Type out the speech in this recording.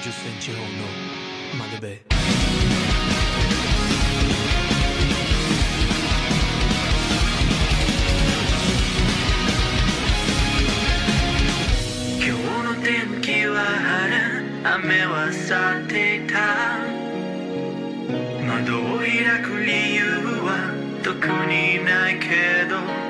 0センチ砲のマネベ。 今日の天気は晴れ、雨は去っていた。窓を開く理由は特にないけど